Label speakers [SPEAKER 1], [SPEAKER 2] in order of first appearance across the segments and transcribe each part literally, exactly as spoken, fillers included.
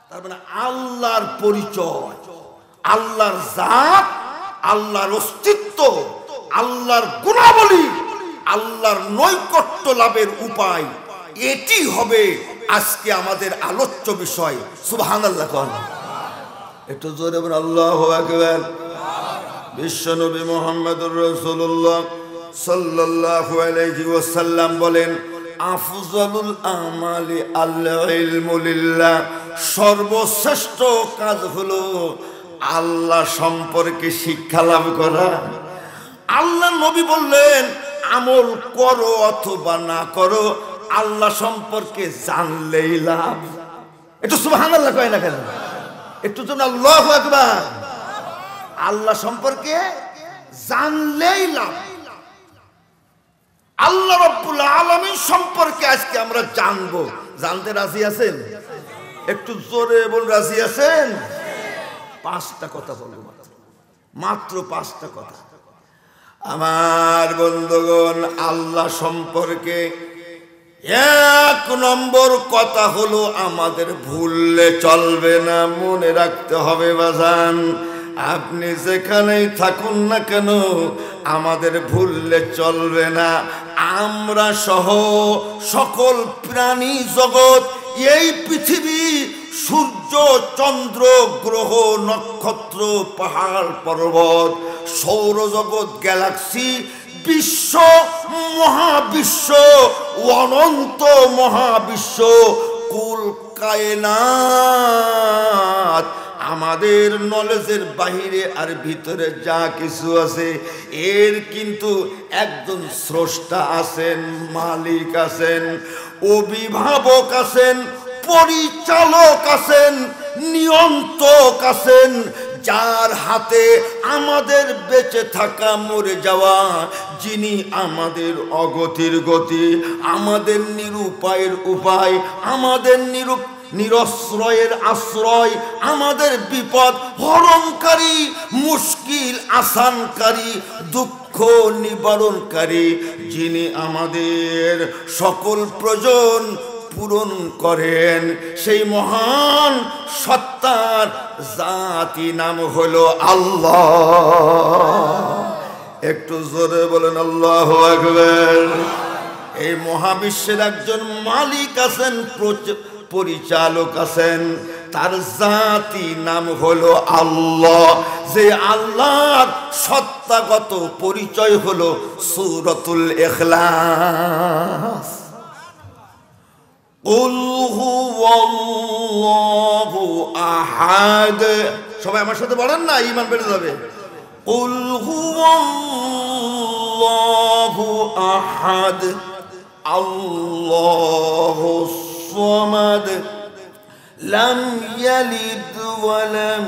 [SPEAKER 1] তার মানে আল্লাহর পরিচয়, আল্লাহর জাত, আল্লাহর অস্তিত্ব, আল্লাহর গুণাবলী, আল্লাহর নৈকট্য লাভের উপায়, এটি হবে আজকে আমাদের আলোচ্য বিষয়। সুবহানাল্লাহ কোন একটু জোরে বলুন আল্লাহু আকবার। বিশ্বনবী মুহাম্মদুর রাসূলুল্লাহ সাল্লাল্লাহু আলাইহি ওয়াসাল্লাম বলেন, আফজালুল আমালি আল ইলমু লিল্লাহ, সর্বশ্রেষ্ঠ কাজ হলো আল্লাহ সম্পর্কে শিক্ষা লাভ করা। আল্লাহ নবী বললেন, আমল করো অথবা না করো, আল্লাহ সম্পর্কে জানলেই লাভ। একটু সুবহানাল্লাহ কয় না কেন? একটু তো আল্লাহু আকবার। আল্লাহ সম্পর্কে জানলেই লাভ। আল্লাহ রাব্বুল আলামিন সম্পর্কে আজকে আমরা জানবো। জানতে রাজি আছেন? একটু জোরে বল, রাজি আছেন? পাঁচটা কথা বলবো, মাত্র মাত্র পাঁচটা কথা। আমার বন্ধুগণ, আল্লাহ সম্পর্কে এক নম্বর কথা হলো আমাদের ভুললে চলবে না, মনে রাখতে হবে বাজান। আপনি যেখানেই থাকুন না কেন, আমাদের ভুললে চলবে না। আমরা সহ সকল প্রাণী জগৎ, এই পৃথিবী, সূর্য, চন্দ্র, গ্রহ, নক্ষত্র, পাহাড়, পর্বত, সৌরজগৎ, গ্যালাক্সি, বিশ্ব, মহাবিশ্ব, অনন্ত মহাবিশ্ব, কুল কায়নাত, আমাদের নলেজের বাহিরে আর ভিতরে যা কিছু আছে, এর কিন্তু একজন স্রষ্টা আছেন, মালিক আছেন, অভিভাবক আছেন, পরিচালক আছেন, নিয়ন্ত্রক আছেন, যার হাতে আমাদের বেঁচে থাকা, মরে যাওয়া, যিনি আমাদের অগতির গতি, আমাদের নিরুপায়ের উপায়, আমাদের নিরূপ নিরশ্রয়ের আশ্রয়, আমাদের বিপদ হরণকারী, মুশকিল আসানকারী, দুঃখ নিবারণকারী, যিনি আমাদের সকল প্রয়োজন পূরণ করেন, সেই মহান সত্তার জাতি নাম হলো আল্লাহ। একটু জোরে বলেন আল্লাহু আকবার। এই মহাবিশ্বের একজন মালিক আছেন, পরিচালক আছেন, তার জাতি নাম হলো আল্লাহ। যে আল্লাহর সত্তাগত পরিচয় হলো সূরাতুল ইখলাস। কুল হুয়াল্লাহু আহাদ, সবাই আমার সাথে বলেন না, ঈমান বেড়ে যাবে। কুল হুয়াল্লাহু আহাদ, আল্লাহুস সামাদ, লাম ইয়ালিদ ওয়া লাম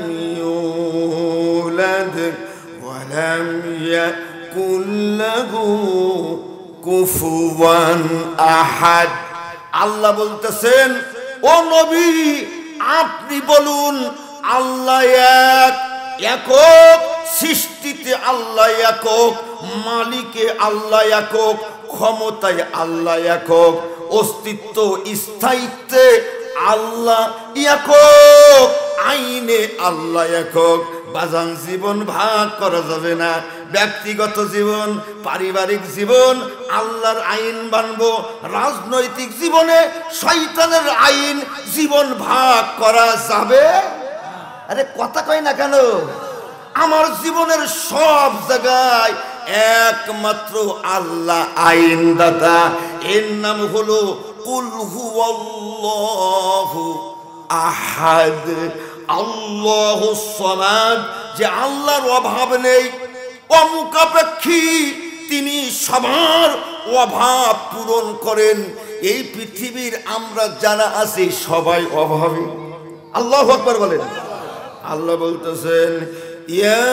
[SPEAKER 1] ইউলাদ ওয়া লাম ইয়াকুল লাহু কুফুয়ান আহাদ। আল্লাহ বলতেছেন, ও নবী, আপনি বলুন, আল্লাহ এক, একক, সৃষ্টিতে আল্লাহ একক, মালিকে আল্লাহ একক, ক্ষমতায় আল্লাহ একক, অস্তিত্ব স্থায়িত্বে আল্লাহ একক, আইনে আল্লাহ একক। বাজান, জীবন ভাগ করা যাবে না। ব্যক্তিগত জীবন, পারিবারিক জীবন আল্লাহর আইন মানবো, রাজনৈতিক জীবনে শয়তানের আইন, জীবন ভাগ করা যাবে? আরে কথা কয় না কেন? আমার জীবনের সব জায়গায় একমাত্র আল্লাহ আইনদাতা, এর নাম হলো কুল হুয়াল্লাহু আহাদ, আল্লাহুস সামাদ। যে আল্লাহর অভাব নেই, অমুখাপেক্ষী, তিনি সবার অভাব পূরণ করেন। এই পৃথিবীর আমরা যারা আছি সবাই অভাবী। আল্লাহু আকবার বলেন। আল্লাহ বলতেছেন, ইয়া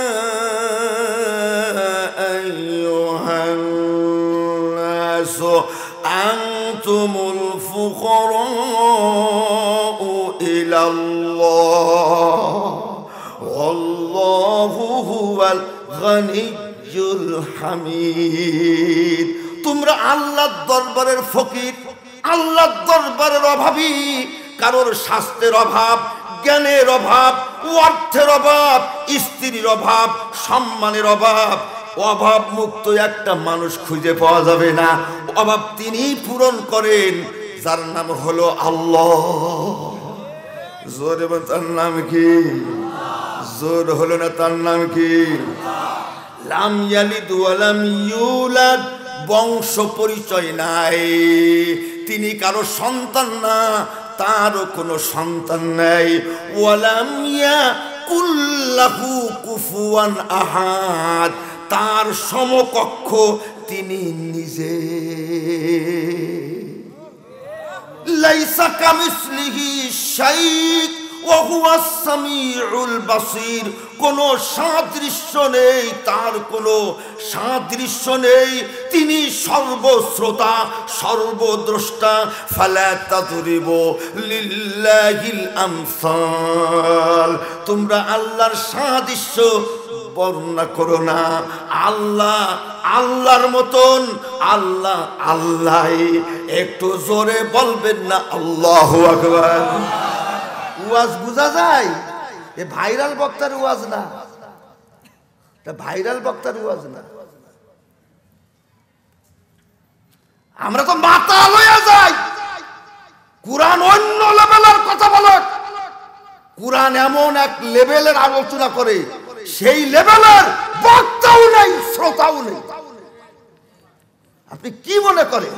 [SPEAKER 1] আইয়ুহান নাসু আনতুমুল ফুকারাউ ইলাল্লাহ ওয়াল্লাহু হুয়াল গনিয়্যুল হামিদ। তোমরা আল্লাহর দরবারের ফকির, আল্লাহর দরবারের অভাবী, কারোর স্বাস্থ্যের অভাব, জ্ঞানের অভাব, অর্থের অভাব, স্ত্রীর অভাব, সম্মানের অভাব, অভাব মুক্ত একটা মানুষ খুঁজে পাওয়া যাবে না। অভাব তিনি পূরণ করেন, যার নাম হলো আল্লাহ। জোরে বল, তার নাম কি? জোর হলো না, তার নাম কি? লাম ইয়ালিদ ওয়া লাম ইউলাদ, বংশ পরিচয় নাই, তিনি কারো সন্তান না, তারও কোনো সন্তান নাই। ওয়ালাম ইয়াকুল লাহু কুফুয়ান আহাদ, তার সমকক্ষ তিনি নিজে। লাইসা কামিসলিহি শাই'উন ওয়া হুয়াস সামিউল বাসীর, কোনো সাদৃশ্য নেই, তার কোনো সাদৃশ্য নেই, তিনি সর্বশ্রোতা সর্বদ্রষ্টা। ফালা তাদরিবু লিল্লাহিল আমসাল, তোমরা আল্লাহর সাদৃশ্য বর্ণনা করো না। আল্লাহ আল্লাহর মতন, আল্লাহ আল্লাহ। একটু জোরে বলবেন না আল্লাহু আকবার। ওয়াজ বুঝা যায়? এ ভাইরাল বক্তার ওয়াজ না, এটা ভাইরাল বক্তার ওয়াজ না। আমরা তো মাথা লইয়া যাই। কুরআন অন্য লেভেলের কথা বলে, কুরআন এমন এক লেভেলের আলোচনা করে, সেই লেভেলের বক্তাও নেই, শ্রোতাও নেই। আপনি কি মনে করেন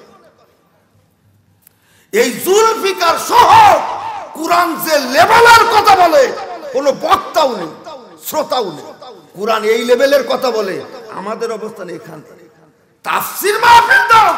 [SPEAKER 1] এই জুলফিকার সহ কুরআন যে লেভেলের কথা বলে, কোনো বক্তাও নেই, শ্রোতাও নেই? কুরআন এই লেভেলের কথা বলে, আমাদের অবস্থান এখান থেকে। তাফসীর মাহফিল দাও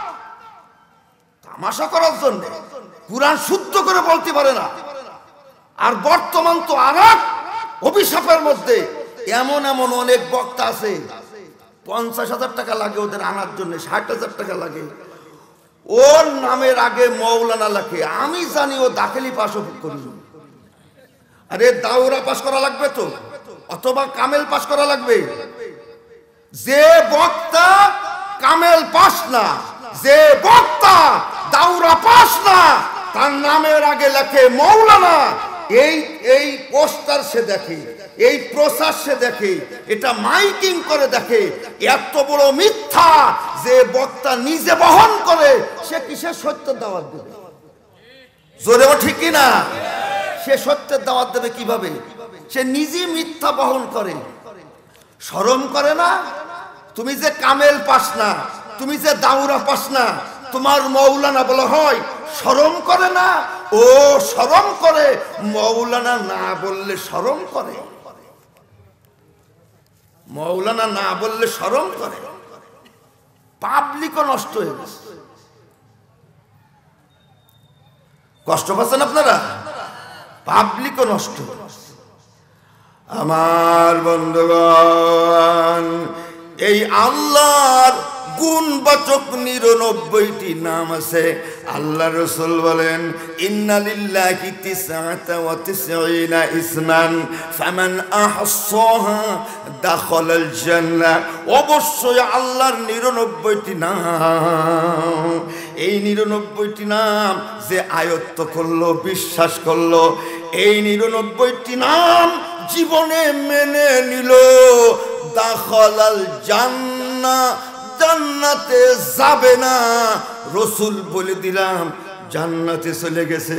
[SPEAKER 1] তামাশা করার জন্য, কুরআন শুদ্ধ করে বলতে পারে না। আর বর্তমান তো আর এক অভিশাপের মধ্যে, এমন এমন অনেক বক্তা আছে, পঞ্চাশ হাজার টাকা লাগে ওদের আনার জন্য, ষাট হাজার টাকা লাগে, ওর নামের আগে মৌলানা লাগে। আমি জানি ও দাখিলি পাশ করি। আরে দাওরা পাশ করা লাগবে তো, অথবা কামেল পাশ করা লাগবে। যে বক্তা কামেল পাশ না, যে বক্তা দাওরা পাশ না, তার নামের আগে লেখে মৌলানা। এই এই পোস্টার সে দেখে, এই প্রচার সে দেখে, এটা মাইকিং করে দেখে। এত বড় মিথ্যা যে বক্তা নিজে বহন করে, সে কিসের সত্যের দাওয়াত দেবে? জোরে ঠিক কিনা? সে সত্যের দাওয়াত দেবে কিভাবে? সে নিজে মিথ্যা বহন করে। শরম করে না? তুমি যে কামেল পাস না, তুমি যে দাওরা পাস না, তোমার মৌলানা বলা হয়, শরম করে না? ও শরম করে, মৌলানা না বললে শরম করে, মৌলানা না বললে শরম করে। পাবলিকও নষ্ট হয়ে গেছে। কষ্ট পাচ্ছেন আপনারা? পাবলিকও নষ্ট। আমার বন্ধুগণ, এই আল্লাহর গুণবাচক নিরানব্বইটি নাম আছে। আল্লাহ রাসূল বলেন, ইন্না লিল্লাহি তিসআতা ওয়া তিসঈনা ইসমান ফামান আহসাহা দাখালাল জান্নাহ। অবশ্যই আল্লাহর নিরানব্বইটি নাম, এই নিরানব্বইটি নাম যে আয়ত্ত করলো, বিশ্বাস করলো, এই নিরানব্বইটি নাম জীবনে মেনে নিল, দাখালাল জান্নাহ, জান্নাতে যাবে না। রসুল বলে দিলাম জান্নাতে চলে গেছে।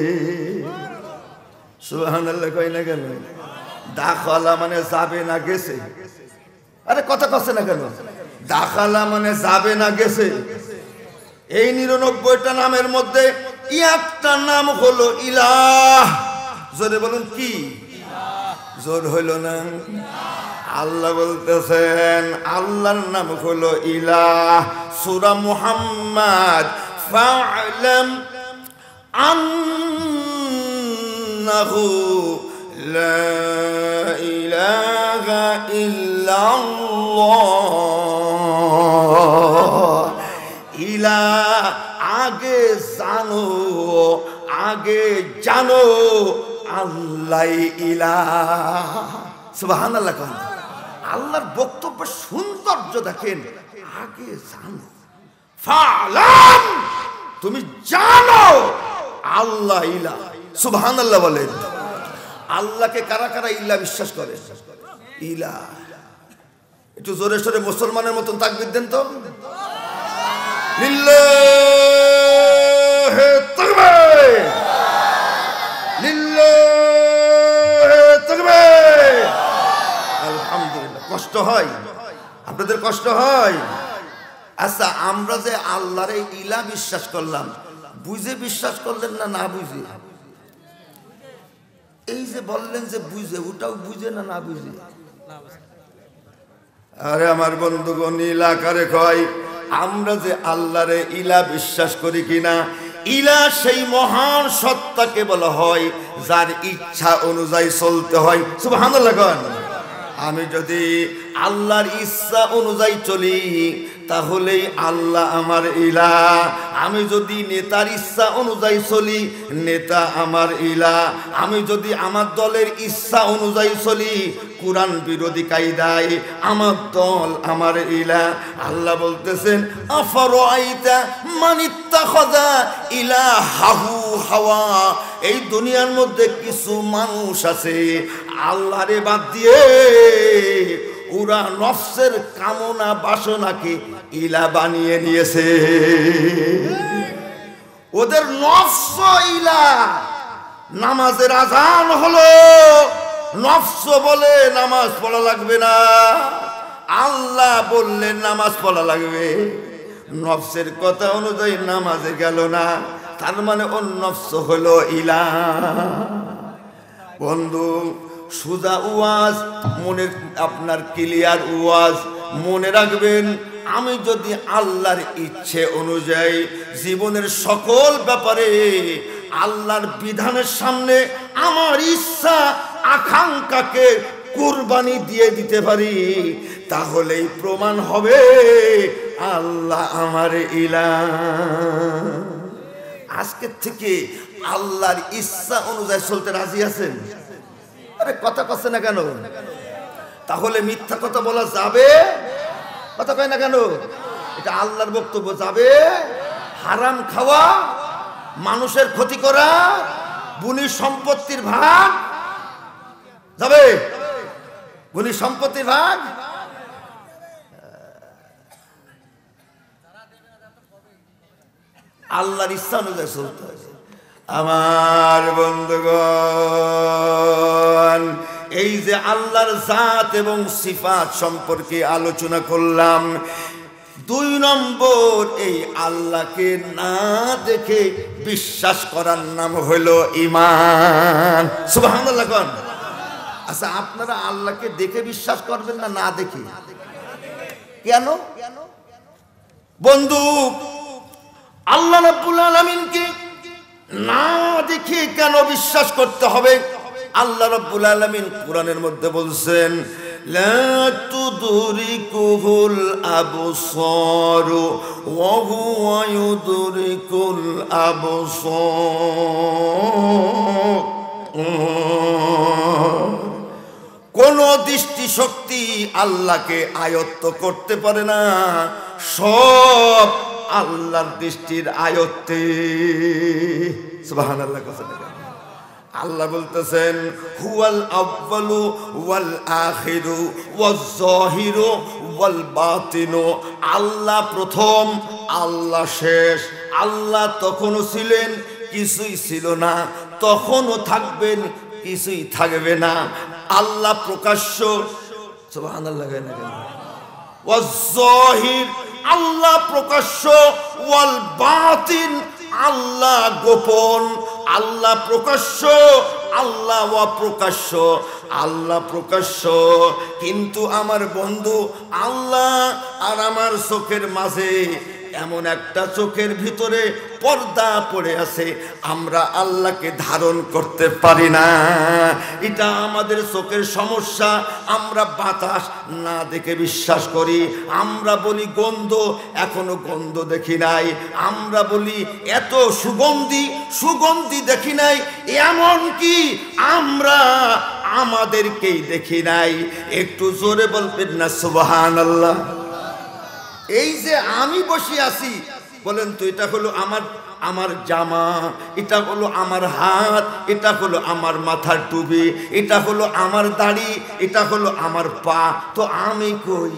[SPEAKER 1] সুবহানাল্লাহ কই না কেন? দাখালা মানে যাবে না, গেছে। আরে কথা কচ্ছে না কেন? দাখালা মানে যাবে না, গেছে। এই নিরানব্বইটা নামের মধ্যে একটা নাম হলো ইলাহ। জোরে বলুন কি? জোর হইল না? আল্লাহ বলতেছেন, আল্লাহর নাম হলো ইলাহ। সূরা মুহাম্মদ, ফা'লাম আন্নাহু লা ইলাহা ইল্লাল্লাহ। ইলাহ আগে জানো, আগে জানো আল্লাহ ইলাহ। সুবহানাল্লাহ। আল্লাহর বক্তব্যের সৌন্দর্য দেখেন। আগে জানো, ফালাম, তুমি জানো আল্লাহ ইলা, সুবহানাল্লাহ বলেন। আল্লাহকে কারা কারা ইলা বিশ্বাস করে? ইলা, একটু জোরে সোরে মুসলমানের মতন তাকবীর দেন তো। লিল্লাহি তাকবীর, লিল্লাহি তাকবীর। আলহামদুলিল্লাহ। কষ্ট হয় আপনাদের? কষ্ট হয়? আচ্ছা, আমরা যে আল্লাহরে ইলা বিশ্বাস করলাম, বুঝে বিশ্বাস করলেন না না বুঝে? এই যে বললেন যে বুঝে, ওটাও বুঝে না না বুঝে? আরে আমার বন্ধুগণ, ইলা কারে কয়? আমরা যে আল্লাহরে ইলা বিশ্বাস করি কিনা, ইলা সেই মহান সত্তাকে বলা হয় যার ইচ্ছা অনুযায়ী চলতে হয়। সুবহানাল্লাহ। আমি যদি আল্লাহর ইচ্ছা অনুযায়ী চলি তাহলেই আল্লাহ আমার ইলা। আমি যদি নেতার ইচ্ছা অনুযায়ী চলি, নেতা আমার ইলা। আমি যদি আমার দলের ইচ্ছা অনুযায়ী চলি, কুরআন বিরোধী কায়দায়, আমার দল আমার ইলা। আল্লাহ বলতেছেন, আফারাইতা মান ইত্তাখাযা ইলাহাহু হাওয়া। এই দুনিয়ার মধ্যে কিছু মানুষ আছে আল্লাহরে বাদ দিয়ে ওরা নফসের কামনা বাসনাকে ইলা বানিয়ে নিয়েছে। ওদের নফস ইলা। নামাজের আজান হলো, নফস বলে নামাজ পড়া লাগবে না, আল্লাহ বললেন নামাজ পড়া লাগবে। নফসের কথা অনুযায়ী নামাজে গেল না, তার মানে ওর নফস হলো ইলা। বন্ধু, সুজা ওয়াজ মনে, আপনার ক্লিয়ার ওয়াজ মনে রাখবেন। আমি যদি আল্লাহর ইচ্ছে অনুযায়ী জীবনের সকল ব্যাপারে আল্লাহর বিধানের সামনে আমার ইচ্ছা আকাঙ্ক্ষাকে কুরবানি দিয়ে দিতে পারি, তাহলেই প্রমাণ হবে আল্লাহ আমার ইলা। আজকের থেকে আল্লাহর ইচ্ছা অনুযায়ী চলতে রাজি আছেন? আরে কথা কচ্ছে না কেন? তাহলে মিথ্যা কথা বলা যাবে? কথা কয় না কেন? এটা আল্লাহর বক্তব্য। যাবে? হারাম খাওয়া, মানুষের ক্ষতি করা, বুনি সম্পত্তির ভাগ যাবে? বুনি সম্পত্তির ভাগ আল্লাহর ইচ্ছা অনুযায়ী চলতে হবে। আমার বন্ধুগণ, এই যে আল্লাহর জাত এবং সিফাত সম্পর্কে আলোচনা করলাম, দুই নম্বর এই আল্লাহকে না দেখে বিশ্বাস করার নাম হলো ঈমান। সুবহানাল্লাহ। আচ্ছা, আপনারা আল্লাহকে দেখে বিশ্বাস করবেন না না দেখে? কেন বন্ধু? আল্লাহ রাব্বুল আলামিনকে না দেখে কেন বিশ্বাস করতে হবে? আল্লাহ রাব্বুল আলামিন কোরআনের মধ্যে বলছেন, লা তুদরিকুহুল আবসার ওয়া হুয়া ইউদরিকুল আবসার। কোন দৃষ্টি শক্তি আল্লাহকে আয়ত্ত করতে পারে না, সব আল্লাহর দৃষ্টির আয়ত্তে। সুবহানাল্লাহ। আল্লাহ বলতেছেন, হুয়াল আউয়ালু ওয়াল আখিরু ওয়াজ যাহিরু ওয়াল বাতিনু। আল্লাহ প্রথম, আল্লাহ শেষ। আল্লাহ তখনও ছিলেন, কিছুই ছিল না, তখনও থাকবেন, কিছুই থাকবে না। আল্লাহ প্রকাশ্য। সুবহানাল্লাহ। ওয়াজ যাহির, আল্লাহ প্রকাশ্য। ওয়াল বাতিন, আল্লাহ গোপন। আল্লাহ প্রকাশ্য, আল্লাহ অপ্রকাশ্য। আল্লাহ প্রকাশ্য, কিন্তু আমার বন্ধু, আল্লাহ আর আমার চোখের মাঝে এমন একটা চোখের ভিতরে পর্দা পড়ে আছে, আমরা আল্লাহকে ধারণ করতে পারি না। এটা আমাদের চোখের সমস্যা। আমরা বাতাস না দেখে বিশ্বাস করি। আমরা বলি গন্ধ, এখনো গন্ধ দেখি নাই। আমরা বলি এত সুগন্ধি, সুগন্ধি দেখি নাই। এমন কি আমরা আমাদেরকেই দেখি নাই। একটু জোরে বলবেন না সুবহানাল্লাহ। এই যে আমি বসে আছি, বলেন তো? এটা হলো আমার আমার জামা, এটা হলো আমার হাত, এটা হলো আমার মাথার টুপি, এটা হলো আমার দাড়ি, এটা হলো আমার পা। তো আমি কই?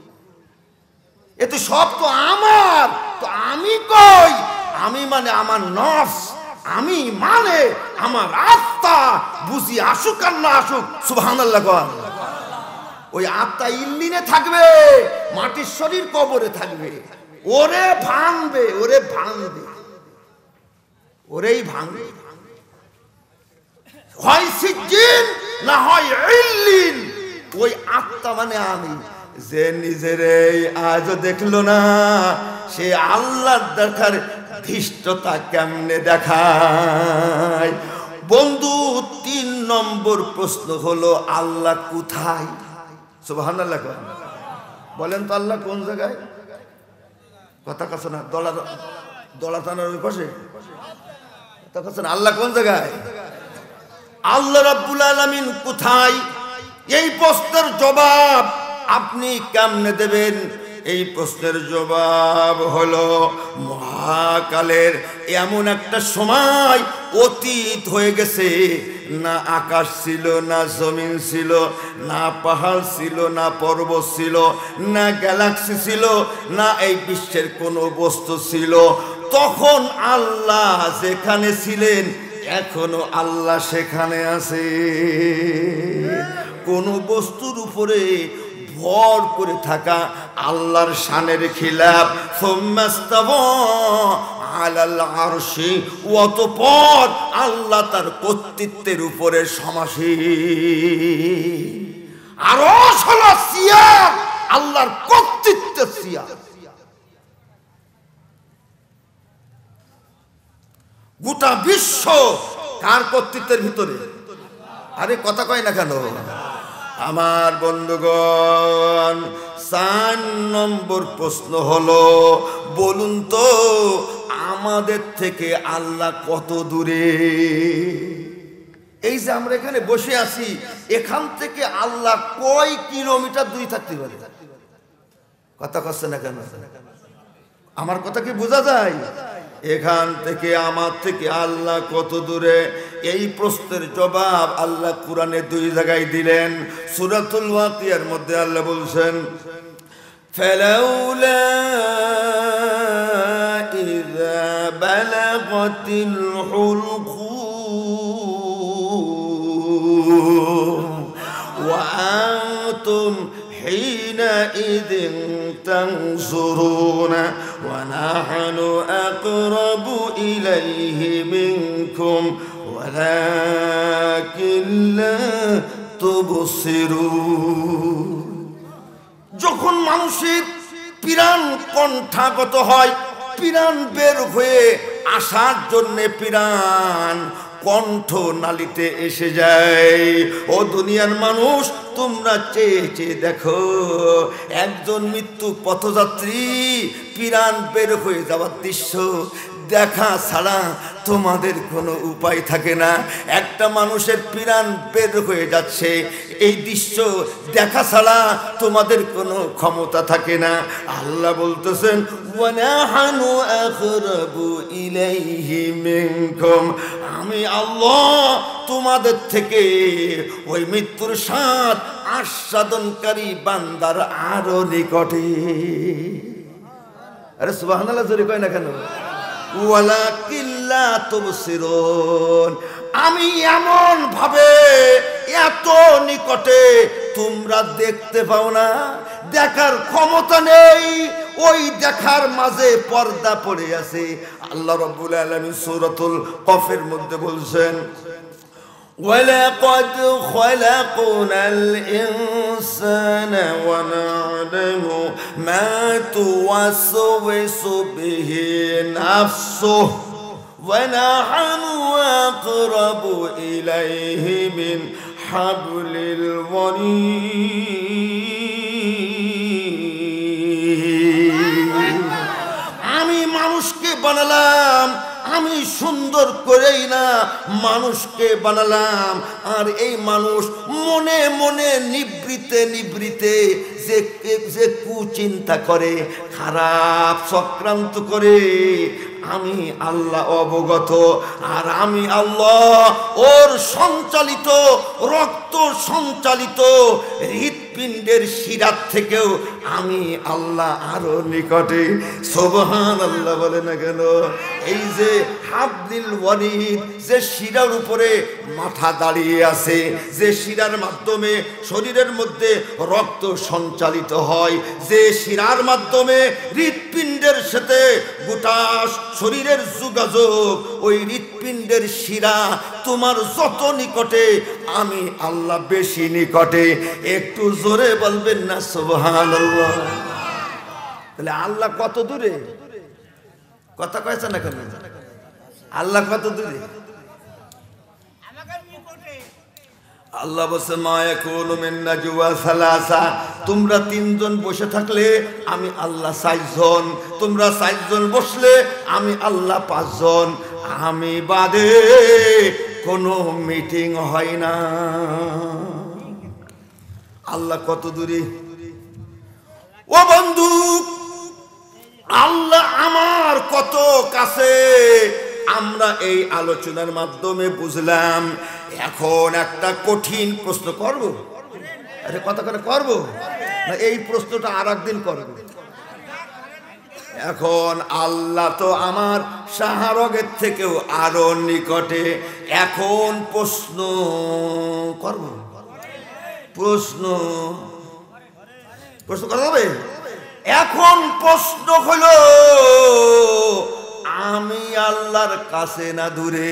[SPEAKER 1] এ তো সব তো আমার। তো আমি কই? আমি মানে আমার নফস, আমি মানে আমার আত্মা। বুঝি আসুক আর না আসুক, সুবহানাল্লাহ কর। ওই আত্মা ইল্লিনে থাকবে, মাটির শরীর কবরে থাকবে। ওরে ভাঙবে, ওরে ভাঙবে, ওরেই ভাঙবে। হয় সিজ্জিন না হয় ইল্লিন। ওই আত্মা মানে আমি। যে নিজের আজও দেখলো না, সে আল্লাহর দেখার ধৃষ্টতা কেমনে দেখায়? বন্ধু, তিন নম্বর প্রশ্ন হলো আল্লাহ কোথায়? সুবহানাল্লাহ বলেন তো, আল্লাহ কোন জায়গায়? কথা কাছে না, দলা দলা টানার ওই পাশে কথা কাছে না। আল্লাহ কোন জায়গায়? আল্লাহ রাব্বুল আলামিন কোথায়? এই প্রশ্নের জবাব আপনি কেমনে দেবেন? এই প্রশ্নের জবাব হলো মহাকালের এমন একটা সময় অতীত হয়ে গেছে, না আকাশ ছিল, না জমিন ছিল, না পাহাড় ছিল, না পর্বত ছিল, না গ্যালাক্সি ছিল, না এই বিশ্বের কোনো বস্তু ছিল। তখন আল্লাহ যেখানে ছিলেন, এখনো আল্লাহ সেখানে আছে। কোনো বস্তুর উপরে ভর করে থাকা আল্লাহর শানের খিলাফ। সুম্মাস্তাওয়া আলাল আরশি, অতঃপর আল্লাহ তার কর্তৃত্বের উপরে সমাসীন। আরশ হলো চেয়ার, আল্লাহর কর্তৃত্বের চেয়ার। গোটা বিশ্ব কার কর্তৃত্বের ভিতরে? আরে কথা কয় না কেন আমার বন্ধুগণ? চার নম্বর প্রশ্ন হলো, বলুন তো আমাদের থেকে আল্লাহ কত দূরে? এই যে আমরা এখানে বসে আছি, এখান থেকে আল্লাহ কয় কিলোমিটার দূরে থাকতে পারে? কথা কচ্ছে না কেন? আমার কথা কি বোঝা যায়? এখান থেকে আমার থেকে আল্লাহ কত দূরে? এই প্রশ্নের জবাব আল্লাহ কুরআনে দুই জায়গায় দিলেন। সূরাতুল ওয়াকিয়ার মধ্যে আল্লাহ বলছেন, ফালাউলা ইযা বালাগাতিল হুলকুম ওয়া আনতুম حينئذ تنظرون ونحن أقرب إليه منكم ولكن لا تبصرون। যখন মানুষের প্রাণ কণ্ঠাগত হয়, প্রাণ বের হয়ে আসার জন্যে প্রাণ কণ্ঠ নালিতে এসে যায়। ও দুনিয়ার মানুষ, তোমরা চেয়ে চেয়ে দেখো, একজন মৃত্যু পথযাত্রী প্রাণ বের হয়ে যাওয়ার দৃশ্য দেখা ছাড়া তোমাদের কোনো উপায় থাকে না। একটা মানুষের প্রাণ বের হয়ে যাচ্ছে, এই দৃশ্য দেখা ছাড়া তোমাদের কোনো ক্ষমতা থাকে না। আল্লাহ বলতেছেন, ওয়ানাহানু আকরাবু ইলাইহি মিনকুম, আমি আল্লাহ তোমাদের থেকে ওই মৃত্যুর স্বাদ আস্বাদনকারী বান্দার আরো নিকটে। আরে সুবহানাল্লাহ জোরে কয় না কেন? ওয়ালাকিন লা তুবসিরুন, আমি এমন ভাবে এত নিকটে তোমরা দেখতে পাও না, দেখার ক্ষমতা নেই। ওই দেখার মাঝে পর্দা পড়ে আছে। আল্লাহ রাব্বুল আলামিন সূরাতুল কফের মধ্যে বলছেন, وَلَقَدْ خَلَقْنَا الْإِنسَانَ وَنَعْلَمُ مَا تُوَسْوِسُ بِهِ نَفْسُهُ وَنَحْنُ أَقْرَبُ إِلَيْهِ مِنْ حَبْلِ الْوَرِيدِ। আমি মানুষকে বানালাম, আমি সুন্দর করেই না মানুষকে বানালাম। আর এই মানুষ মনে মনে নিবৃতে নিবৃতে যে যে কুচিন্তা করে, খারাপ চক্রান্ত করে, আমি আল্লাহ অবগত। আর আমি আল্লাহ ওর সঞ্চালিত রক্ত সঞ্চালিত হৃৎপিণ্ডের শিরার থেকেও আমি আল্লাহ আরো নিকটে। সুবহানাল্লাহ বলে না কেন? এই যে হাবলিল ওয়ারিদ, যে শিরার উপরে মাথা দাঁড়িয়ে আছে, যে শিরার মাধ্যমে শরীরের মধ্যে রক্ত সঞ্চালিত হয়, যে শিরার মাধ্যমে হৃৎপিণ্ডের সাথে গোটা শরীরের যোগাযোগ, ওই হৃৎপিণ্ডের শিরা তোমার যত নিকটে আমি আল্লাহ বেশি নিকটে। একটু জোরে বলবেন না সুবহানাল্লাহ? তাহলে আল্লাহ কত দূরে? কথা কয়েছে না কেন? আল্লাহ কত দূরে? আল্লাহ বলছে মা ইয়াকুলু মিন নাজওয়া সালাসা, তোমরা তিনজন বসে থাকলে আমি আল্লাহ চারজন, তোমরা চারজন বসলে আমি আল্লাহ পাঁচজন, আমি বাদে কোনো মিটিং হয় না। আল্লাহ কত দূরে? ও বন্ধু, আল্লাহ আমার কত কাছে আমরা এই আলোচনার মাধ্যমে বুঝলাম। এখন একটা কঠিন প্রশ্ন করব, আরে কথা করে করব না এই প্রশ্নটা আর একদিন করব? এখন আল্লাহ তো আমার শাহরগের থেকেও আরো নিকটে। এখন প্রশ্ন করব, প্রশ্ন প্রশ্ন করা যাবে? এখন প্রশ্ন হলো আমি আল্লাহর কাছে না দূরে?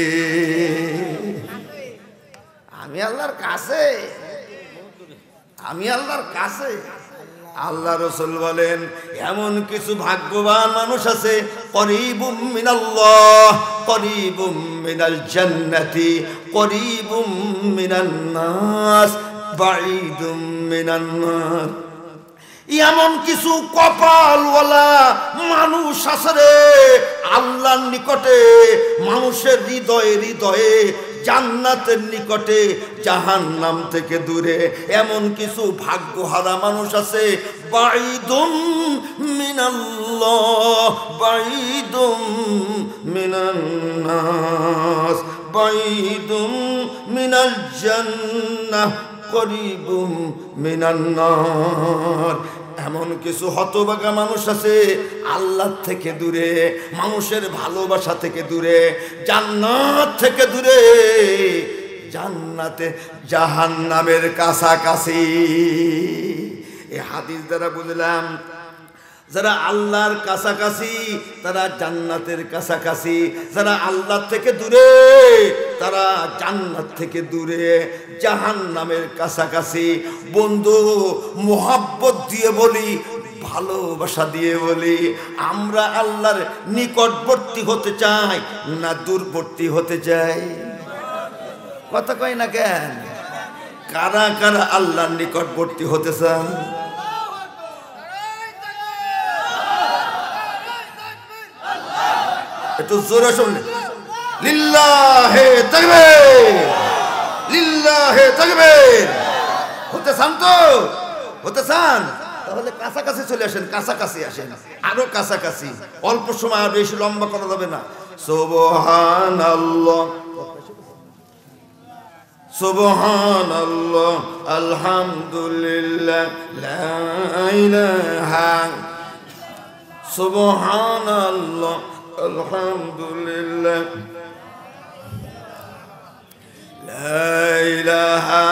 [SPEAKER 1] আমি আল্লাহর কাছে, আমি আল্লাহর কাছে। আল্লাহ রাসূল বলেন এমন কিছু ভাগ্যবান মানুষ আছে, করিবুম মিনাল্লাহ করিবুম মিনাল জান্নাতি করিবুম মিনান নাস বাঈদুম মিনান নার। এমন কিছু কপালওয়ালা মানুষ আছে রে আল্লাহর নিকটে, মানুষের হৃদয়ে হৃদয়ে জান্নাতের নিকটে, জাহান্নাম থেকে দূরে। এমন কিছু ভাগ্যহারা মানুষ আছে, বাঈদুম মিনাল্লাহ বাঈদুম মিনান নাস বাঈদুম মিনাল জান্নাহ করিবুম মিনান নার। এমন কিছু হতভাগা মানুষ আছে আল্লাহ থেকে দূরে, মানুষের ভালোবাসা থেকে দূরে, জান্নাত থেকে দূরে, জান্নাতে জাহান্নামের কাছাকাছি। এই হাদিস দ্বারা বুঝলাম যারা আল্লাহর কাছাকাছি তারা জান্নাতের কাছাকাছি, যারা আল্লাহ থেকে দূরে তারা জান্নাত থেকে দূরে, জাহান্নামের কাছাকাছি। বন্ধু, মোহাব্বত দিয়ে বলি, ভালোবাসা দিয়ে বলি, আমরা আল্লাহর নিকটবর্তী হতে চাই না দূরবর্তী হতে চাই? কথা কই না কেন? কারা কারা আল্লাহর নিকটবর্তী হতে চান? একটু জোরে শুনলে লিল্লাহে তাকবীর, লিল্লাহে তাকবীর। হতে চান তো? হতে চান? তাহলে কাছাকাছি চলে আসেন, কাছাকাছি আসেন, আরো কাছাকাছি। অল্প সময়, আর বেশি লম্বা করা যাবে না। সুবহানাল্লাহ সুবহানাল্লাহ আলহামদুলিল্লাহ লা ইলাহা সুবহানাল্লাহ আলহামদুলিল্লাহ লা ইলাহা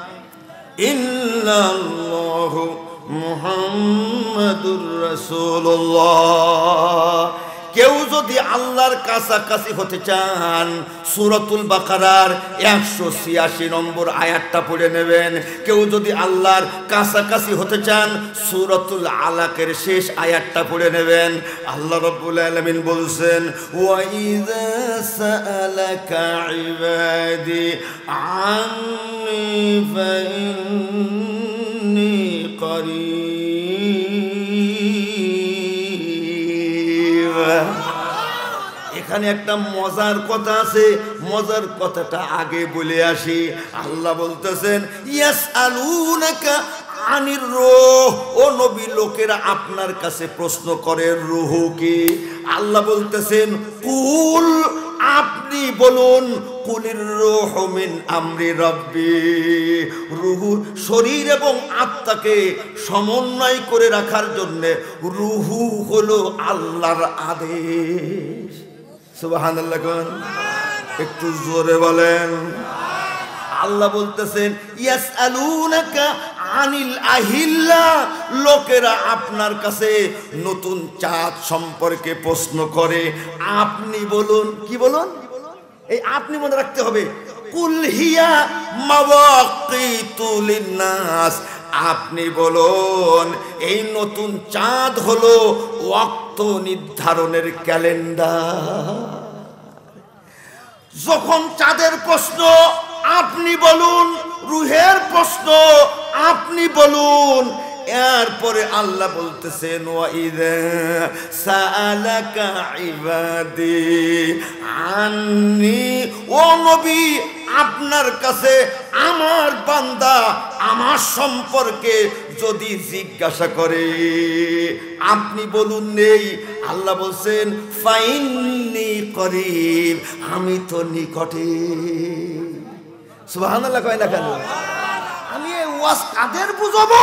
[SPEAKER 1] ইল্লাল্লাহ মুহাম্মাদুর রাসূলুল্লাহ। কেউ যদি আল্লাহর কাছাকাছি হতে চান, সূরাতুল বাকারার একশো ছিয়াশি নম্বর আয়াতটা পড়ে নেবেন। কেউ যদি আল্লাহর কাছাকাছি হতে চান, সূরাতুল আলাকের শেষ আয়াতটা পড়ে নেবেন। আল্লাহ রাব্বুল আলামিন বলছেন, ওয়া ইযা সাআলাকা ইবাদি আন্নী ফাইন্নী করিব। এখানে একটা মজার কথা আছে, মজার কথাটা আগে বলে আসি। আল্লাহ বলতেছেন ইয়াসআলুনাকা আনির রূহ, ও নবী লোকেরা আপনার কাছে প্রশ্ন করে রূহ কি? আল্লাহ বলতেছেন কুল, আপনি বলুন, কুলির রূহু মিন আমরি রাব্বি, রূহ শরীর এবং আত্মাকে সমন্বয় করে রাখার জন্য রূহ হলো আল্লাহর আদেশ। সুবহানাল্লাহ, একটু জোরে বলেন। আল্লাহ বলতেছেন ইয়াসআলুনাকা আনিল আহিল্লা, লোকেরা আপনার কাছে নতুন চাঁদ সম্পর্কে প্রশ্ন করে, আপনি বলুন, কি বলুন? এই আপনি মনে রাখতে হবে, কুল হিয়া মাওয়াকিতু লিন্নাস, আপনি বলুন এই নতুন চাঁদ হলো ওয়াক্ত নির্ধারণের ক্যালেন্ডার। যখন চাঁদের প্রশ্ন আপনি বলুন, রুহের প্রশ্ন আপনি বলুন। এরপরে আল্লাহ বলতেছেন ওয়াইদা সাআলাকা ইবাদি আন্নি, ও নবী আপনার কাছে আমার বান্দা আমার সম্পর্কে যদি জিজ্ঞাসা করে আপনি বলুন নেই। আল্লাহ বলছেন ফাইন্নি করিব, আমি তো নিকটে। সুবহানাল্লাহ কয় না কেন? আমি এই ওয়াজ কাদের বুঝাবো?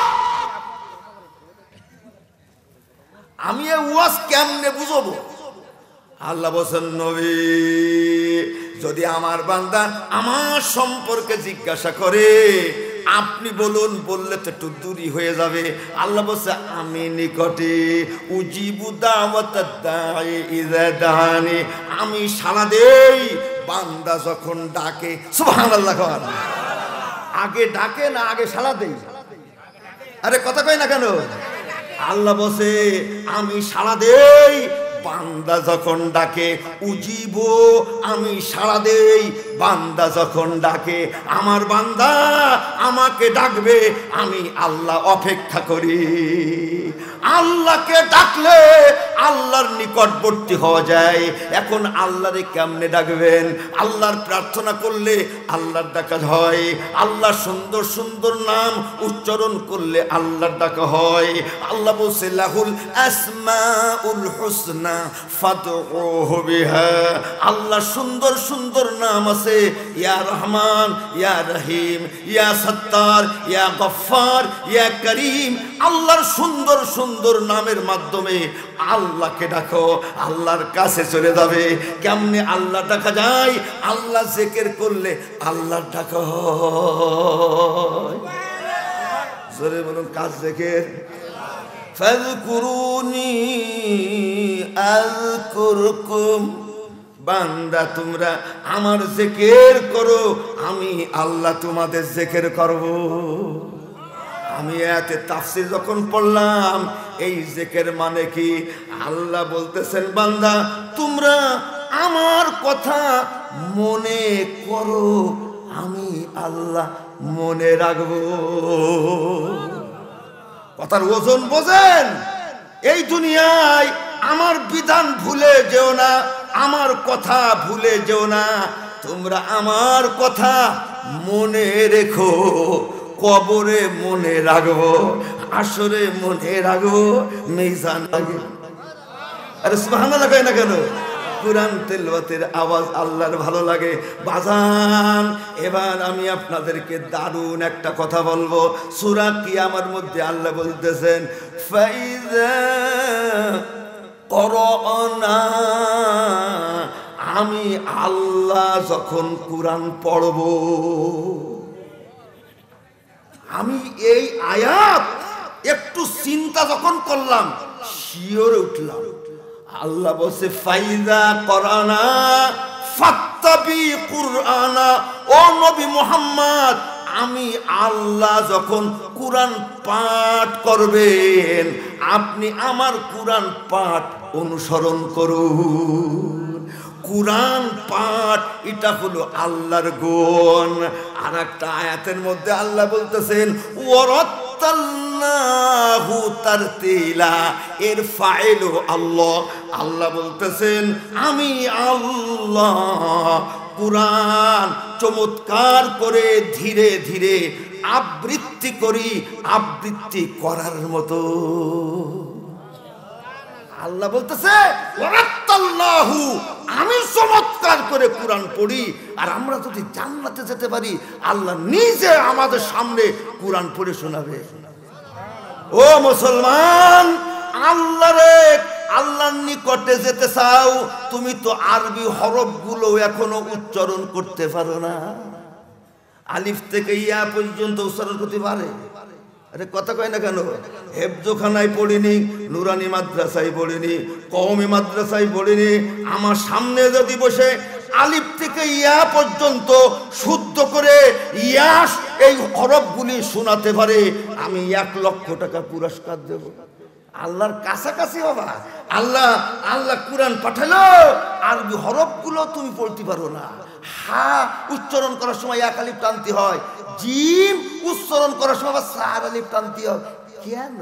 [SPEAKER 1] আমি এই ওয়াজ কেমনে বুঝাবো? আল্লাহ বলেন নবী যদি আমার বান্দা আমার সম্পর্কে জিজ্ঞাসা করে আপনি বলুন, বললে তো একটু দূরই হয়ে যাবে। আল্লাহ বলছে আমি নিকটে, উজিবু দাওয়াতাদ দাঈ ইযা দাআনি, আমি সাড়া দেই বান্দা যখন ডাকে। সুবহানাল্লাহ, আগে ডাকে না আগে সাড়া দেই? আরে কথা কই না কেন? আল্লাহ বলছে আমি সাড়া দেই বান্দা যখন ডাকে, উজিব, আমি সাড়া দেই বান্দা যখন ডাকে। আমার বান্দা আমাকে ডাকবে, আমি আল্লাহ অপেক্ষা করি। আল্লাহকে ডাকলে আল্লাহর নিকটবর্তী হওয়া যায়। এখন আল্লাহরে কেমনে ডাকবেন? আল্লাহর প্রার্থনা করলে আল্লাহর ডাকা হয়, আল্লাহ সুন্দর সুন্দর নাম উচ্চারণ করলে আল্লাহর ডাকা হয়। আল্লাহ বলছে লাহুল আসমাউল হুসনা ফাদউহু বিহা, আল্লাহ সুন্দর সুন্দর নাম আছে, ইয়া রহমান, ইয়া রহিম, ইয়া সত্তার, ইয়া গফফার, ইয়া করিম। আল্লাহর সুন্দর সুন্দর নামের মাধ্যমে আল্লাহকে ডাকো, আল্লাহর কাছে চলে যাবে। কেমনে আল্লাহ ডাকা যায়? আল্লাহ জিকির করলে আল্লাহর ডাকা হয়। জোরে বলুন কাজ জিকির। ফাযকুরুনি আযকুরকুম, বান্দা তোমরা আমার জিকির করো, আমি আল্লাহ তোমাদের জিকির করব। আমি এতে তাফসীর যখন পড়লাম এই জিকির মানে কি, আল্লাহ বলতেছেন বান্দা তোমরা আমার কথা মনে করো, আমি আল্লাহ মনে রাখবো। কথার ওজন বোঝেন? এই দুনিয়ায় আমার বিধান ভুলে যেও না, আমার কথা ভুলে যেও না। তোমরা আমার কথা মনে রেখো, কবরে মনে রাখবো, আসরে মনে রাখবো, মিজান আগে। আরে সুবহানাল্লাহ কয় না কেন? কুরআন তেলাওয়াতের আওয়াজ আল্লাহর ভালো লাগে। বাজান এবার আমি আপনাদেরকে দারুণ একটা কথা বলবো। সূরা কিয়ামার মধ্যে আল্লাহ বলতেছেন ফাইযা ক্বরানা, আমি আল্লাহ যখন কুরআন পড়ব, আমি এই আয়াত একটু চিন্তা যখন করলাম শিওরে উঠলাম। আল্লাহ বলছে ফাইদা করানা ফাত্তাবি কুরআনা, ও নবী মুহাম্মদ আমি আল্লাহ যখন কুরআন পাঠ করবেন আপনি আমার কুরআন পাঠ অনুসরণ করুন। কুরআন পাঠ এটা হলো আল্লাহর গুণ। আর একটা আয়াতের মধ্যে আল্লাহ বলতেছেন ওয়ারাত্তালনাহু তারতিলা, এর ফাইল আল্লাহ। আল্লাহ বলতেছেন আমি আল্লাহ কুরআন চমৎকার করে ধীরে ধীরে আবৃত্তি করি, আবৃত্তি করার মতো। আল্লাহ বলতেছে ওয়ারাত্তাল্লাহু, আমি চমৎকার করে কুরআন পড়ি। আর আমরা যদি জান্নাতে যেতে পারি, আল্লাহ নিজে আমাদের সামনে কুরআন পড়ে শোনাবে। ও মুসলমান, আল্লাহরে আল্লাহর নিকটে যেতে চাও, তুমি তো আরবি হরফগুলো এখনো উচ্চারণ করতে পারো না। আলিফ থেকে ইয়া পর্যন্ত উচ্চারণ করতে পারে? আরে কথা কয় না কেন? হেফজোখানায় পড়িনি, নুরানি মাদ্রাসায় পড়িনি, কওমি মাদ্রাসায় পড়িনি। আমার সামনে যদি বসে আলিফ থেকে ইয়া পর্যন্ত শুদ্ধ করে ইয়াস এই হরফগুলি শোনাতে পারে, আমি এক লক্ষ টাকা পুরস্কার দেব। আল্লাহর কাছাকাছি বাবা। আল্লাহ আল্লাহ কুরআন পাঠালো, আরবি হরফগুলো তুমি পড়তে পারো না। হা উচ্চারণ করার সময় এক আলিফ টানতে হয়, জিম উচ্চারণ করার সময় আবার চার আলিফ টানতে হয়। কেন?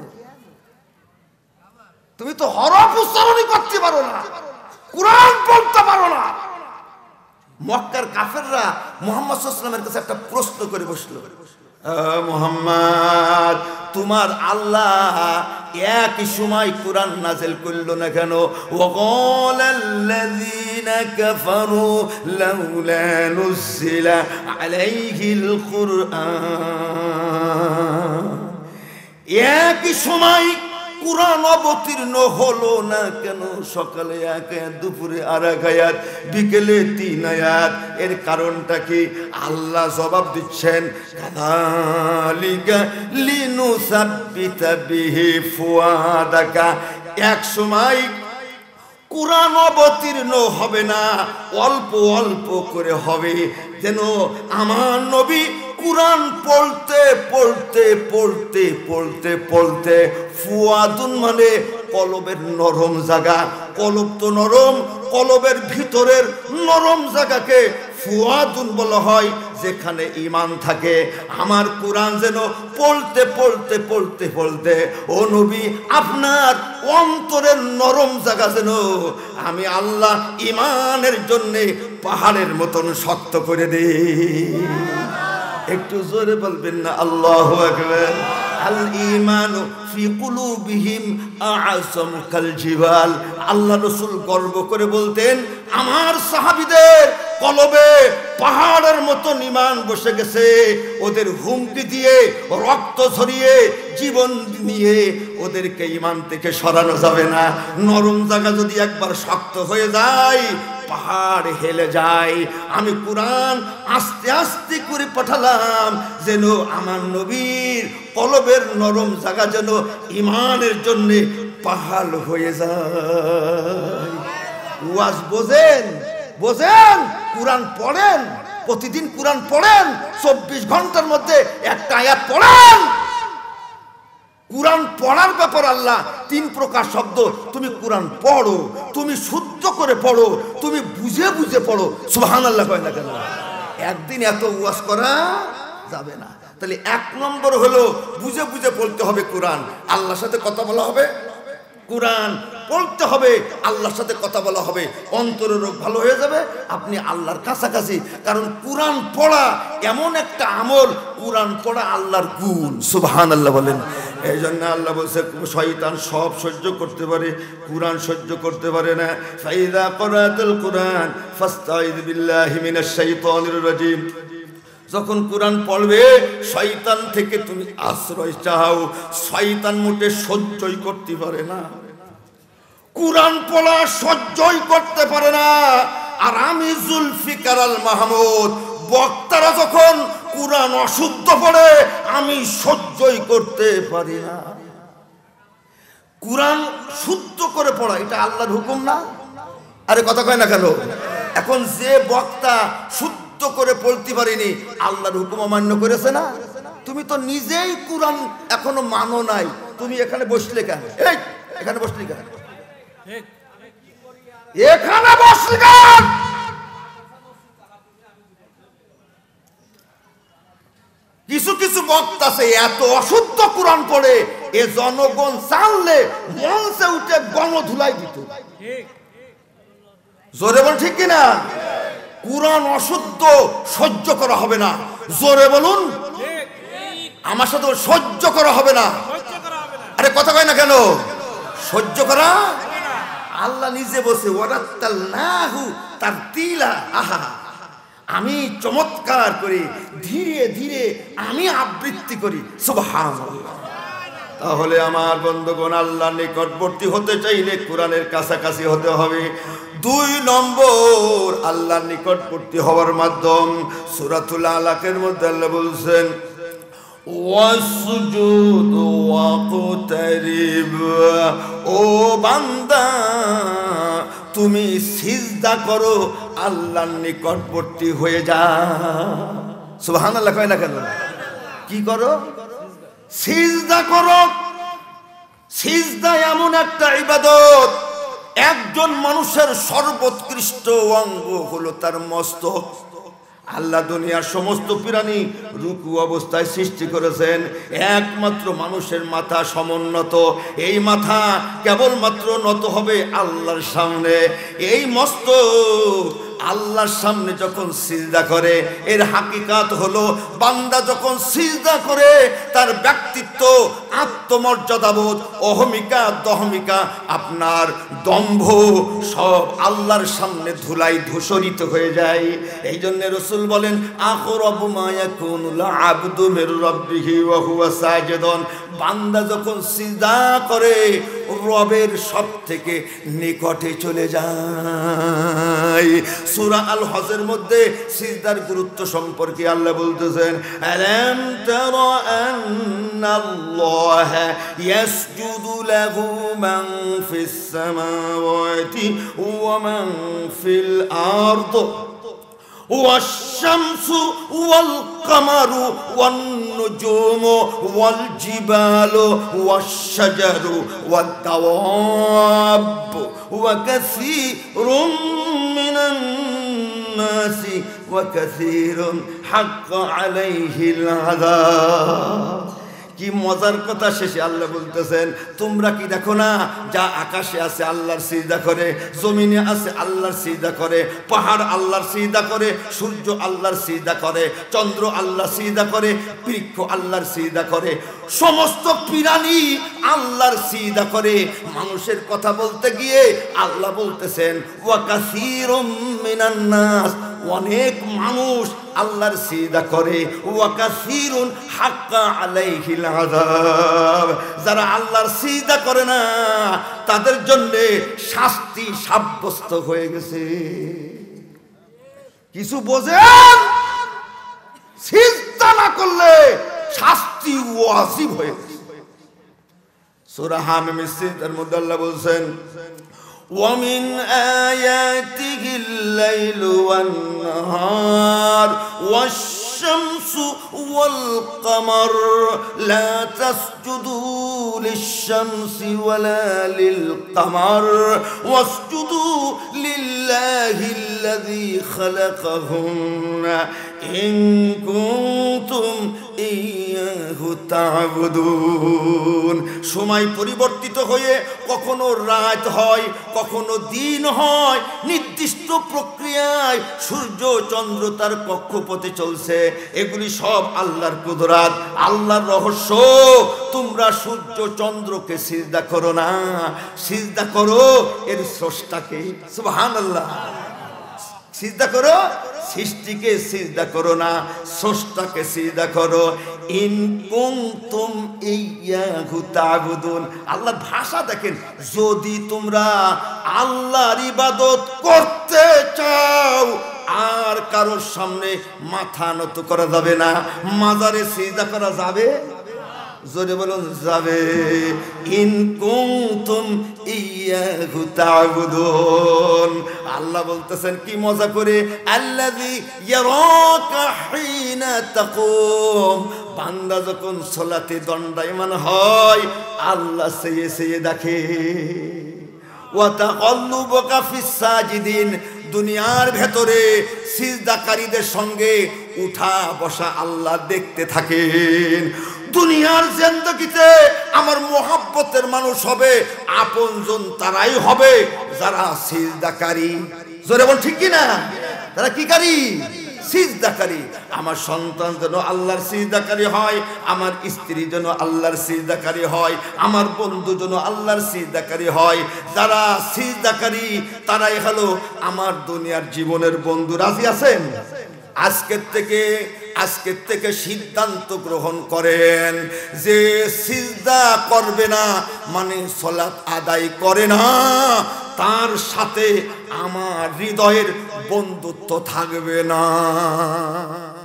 [SPEAKER 1] তুমি তো হরফ উচ্চারণই করতে পারো না, কুরআন পড়তে পারো না। মক্কার কাফেররা মুহাম্মদ সাল্লাল্লাহু আলাইহি ওয়াসাল্লামের কাছে একটা প্রশ্ন করে বসলো, মুহাম্মদ, তোমার আল্লাহ একই সময় কুরআন নাযিল করলো না কেন? ওয়াকালাল্লাযীনা কাফারু লাউলা নুজিলা আলাইহিল কুরআন, একই সময় কুরআন অবতীর্ণ হলো না কেন? সকালে এক আয়াত, দুপুরে আর এক আয়াত, বিকেলে তিন আয়াত। এর কারণটা কি? আল্লাহ জবাব দিচ্ছেন, কাযালিকা লিনুসাব্বিতা বিহি ফুয়াদাকা, এক সময় কুরআন অবতীর্ণ হবে না, অল্প অল্প করে হবে, যেন আমার নবী কুরআন পড়তে পড়তে পড়তে পড়তে পড়তে ফুয়াদুন মানে কলবের নরম জায়গা, কলব তো নরম, কলবের ভিতরের নরম জায়গাকে ফুয়াদুন বলা হয়, যেখানে ঈমান থাকে। আমার কুরআন যেন পড়তে পড়তে পড়তে পড়তে, ও নবী, আপনার অন্তরের নরম জায়গা যেন আমি আল্লাহ ঈমানের জন্য পাহাড়ের মতন শক্ত করে দেই। একটু জোরে বলবেন না আল্লাহু আকবার। আল ঈমানু ফি কুলুবিহিম আ'যামু কাল জিবাল। আল্লাহ রাসূল গর্ব করে বলতেন, আমার সাহাবীদের কলবে পাহাড়ের মতো ঈমান বসে গেছে। ওদের হুমকি দিয়ে, রক্ত ঝরিয়ে, জীবন নিয়ে ওদেরকে ঈমান থেকে সরানো যাবে না। নরম জায়গা যদি একবার শক্ত হয়ে যায়, পাহাড় হেলে যায়। আমি কুরআন আস্তে আস্তে করে পাঠালাম, যেন আমার নবীর কলবের নরম জায়গা যেন ঈমানের জন্য পাহাড় হয়ে যায়। ওয়াজ বোঝেন? বোঝেন? কুরআন পড়েন, প্রতিদিন কুরআন পড়েন, চব্বিশ ঘন্টার মধ্যে একটা আয়াত পড়েন। কুরআন পড়ার ব্যাপার আল্লাহ তিন প্রকার শব্দ। তুমি কুরআন পড়ো, তুমি শুদ্ধ করে পড়ো, তুমি বুঝে বুঝে পড়ো। সুবহানাল্লাহ কয় না কেন? একদিন এত ওয়াজ করা যাবে না। তাহলে এক নম্বর হলো বুঝে বুঝে পড়তে হবে কুরআন। আল্লাহর সাথে কথা বলা হবে, কুরআন পড়তে হবে, আল্লাহর সাথে কথা বলা হবে, অন্তরের রোগ ভালো হয়ে যাবে, আপনি আল্লাহর কাছাকাছি। কারণ কুরআন পড়া এমন একটা আমল, কুরআন পড়া আল্লাহর গুণ। সুবহানাল্লাহ বলেন। এই জন্য আল্লাহ বলছে, শয়তান সব সহ্য করতে পারে, কুরআন সহ্য করতে পারে না। ফাইযা ক্বরাতুল কুরআন ফাস্তাইয বিল্লাহি মিনাশ শাইতানির রাজীম। যখন কুরআন পড়বে, শয়তান থেকে তুমি আশ্রয় চাও। শয়তান মোটে সহ্যই করতে পারে না, কুরআন পড়া সহ্যই করতে পারে না। আর আমি জুলফিকার আল মাহমুদ, বক্তারা যখন কুরআন অশুদ্ধ পড়ে, আমি সহ্যই করতে পারি না। কুরআন শুদ্ধ করে পড়া এটা আল্লাহর হুকুম না? আরে কথা কয় না কেন? এখন যে বক্তা শুদ্ধ করে পড়তে পারিনি, আল্লাহর হুকুম অমান্য করেছে না? তুমি তো নিজেই কুরআন এখনো মানো নাই, তুমি এখানে বসলে কেন? এই এখানে বসলি কেন? এখানে বসলি কেন? কিছু কিছু বক্তা আছে এত অশুদ্ধ কুরআন পড়ে, এ জনগণ জানলে মঞ্চে উঠে গণধুলাই দিত। জোরে বল ঠিক কিনা? কুরআন অশুদ্ধ সহ্য করা হবে না। জোরে বলুন, আমার সাথে সহ্য করা হবে না। আরে কথা কয় না কেন? সহ্য করা, আল্লাহ নিজে বসে ওয়ারাত্তালনাহু তারতিলা। আহা, আমি চমৎকার করে ধীরে ধীরে আমি আবৃত্তি করি। সুবহানাল্লাহ। তাহলে আমার বন্ধুগণ, আল্লাহর নিকটবর্তী হতে চাইলে কোরআনের কাছাকাছি হতে হবে। দুই নম্বর, আল্লাহর নিকটবর্তী হওয়ার মাধ্যম সূরাতুল আলাকের মধ্যে আল্লাহ বলছেন ওয়াসজুদ ওয়াকতারিব, ও বান্দা তুমি সিজদা করো, আল্লাহর নিকটবর্তী হয়ে যা। সুবহানাল্লাহ কয় না কেন? কি করো? সিজদা করো। সিজদা এমন একটা ইবাদত, একজন মানুষের সর্বোৎকৃষ্ট অঙ্গ হলো তার মস্তক। আল্লাহ দুনিয়ার সমস্ত প্রাণী রুকু অবস্থায় সৃষ্টি করেছেন, একমাত্র মানুষের মাথা সমুন্নত। এই মাথা কেবলমাত্র নত হবে আল্লাহর সামনে। এই মস্তক আল্লাহর সামনে যখন সিজদা করে, এর হাকিকাত হলো বান্দা যখন সিজদা করে তার ব্যক্তিত্ব, আত্মমর্যাদাবোধ, অহমিকা, দহমিকা, আপনার দম্ভ সব আল্লাহর সামনে ধুলাই ধূসরিত হয়ে যায়। এই জন্য রাসূল বলেন আকরাবু মা ইয়াকুনুল আবদু মির রাব্বিহি ওয়া হুয়া সাজিদুন, বান্দা যখন সিজদা করে রবের সব থেকে নিকটে চলে যায়। সূরা আল হজের মধ্যে সিজদার গুরুত্ব সম্পর্কে আল্লাহ বলতেছেন আলাম তারা আন্নাল্লাহা ইয়াসজুদু লাহু মান ফিস সামাওয়াতি ওয়া মান ফিল আরদ والشمس والقمر والنجوم والجبال والشجر والدواب وكثير من الناس وكثير حق عليه العذاب। কি মজার কথা, শেষে আল্লাহ বলতেছেন তোমরা কি দেখো না, যা আকাশে আছে আল্লাহর সিজদা করে, জমিনে আছে আল্লাহর সিজদা করে, পাহাড় আল্লাহর সিজদা করে, সূর্য আল্লাহর সিজদা করে, চন্দ্র আল্লাহর সিজদা করে, বৃক্ষ আল্লাহর সিজদা করে, সমস্ত প্রাণী আল্লাহর সিজদা করে। মানুষের কথা বলতে গিয়ে আল্লাহ বলতেছেন ওয়া কাসীরুম মিনান নাস, অনেক মানুষ আল্লাহর সিজদা করে, ওয়া কাসীরুন হাক্কা আলাইহিল আযাব, যারা আল্লাহর সিজদা করে না তাদের জন্য শাস্তি সাব্যস্ত হয়ে গেছে। কিছু বোঝেন? সিজদা না করলে শাস্তি ওয়াজিব হয়ে গেছে। সূরা হামিমের সিজদার মধ্যে আল্লাহ বলছেন ومن آياته الليل والنهار والشمس والقمر لا تسجدوا للشمس ولا للقمر واسجدوا لله الذي خلقهن إن كنتم إياه تعبدون। সময় পরিবর্তিত হয়ে কখনো রাত হয়, কখনো দিন হয়, নির্দিষ্ট প্রক্রিয়ায় সূর্য চন্দ্র তার কক্ষপথে চলছে। এগুলি সব আল্লাহর কুদরত, আল্লাহর রহস্য। তোমরা সূর্য চন্দ্রকে সিজদা করো না, সিজদা করো এর স্রষ্টাকে। সুবহানাল্লাহ। সিজদা করো সৃষ্টিকে, সিজদা করো না স্রষ্টাকে সিজদা করো। ইন কুনতুম ইয়্যাহু তা'বুদুন। আল্লাহর ভাষা দেখেন, যদি তোমরা আল্লাহর ইবাদত করতে চাও আর কারোর সামনে মাথা নত করা যাবে না, মাজারে সিজদা করা যাবে, জোরে বলুন যাবে। ইন কুনতুম ইয়্যাহু তা'বুদুন। আল্লাহ বলতেছেন কি মজা করে, আল্লাযী ইয়ারাকা হিনা তাকুম, বান্দা যখন সালাতে দণ্ডায়মান হয় আল্লাহ চেয়ে চেয়ে দেখে। ওয়া তাকাল্লুবুকা ফিস সাজিদিন, দুনিয়ার ভেতরে সিজদাকারীদের সঙ্গে উঠা বসা আল্লাহ দেখতে থাকেন। দুনিয়ার জিন্দেগিতে আমার মোহাব্বতের মানুষ হবে, আপনজন তারাই হবে যারা সিজদাকারী। জোরে বল ঠিক কি না? তারা কি করি? সিজদাকারী। আমার সন্তান যেন আল্লাহর সিজদাকারী হয়, আমার স্ত্রী যেন আল্লাহর সিজদাকারী হয়, আমার বন্ধু যেন আল্লাহর সিজদাকারী হয়। যারা সিজদাকারী তারাই হলো আমার দুনিয়ার জীবনের বন্ধু। রাজি আছেন? আজকের থেকে আজকের থেকে সিদ্ধান্ত গ্রহণ করেন যে সিজদা করবে না মানে সালাত আদায় করে না, তার সাথে আমার হৃদয়ের বন্ধুত্ব থাকবে না।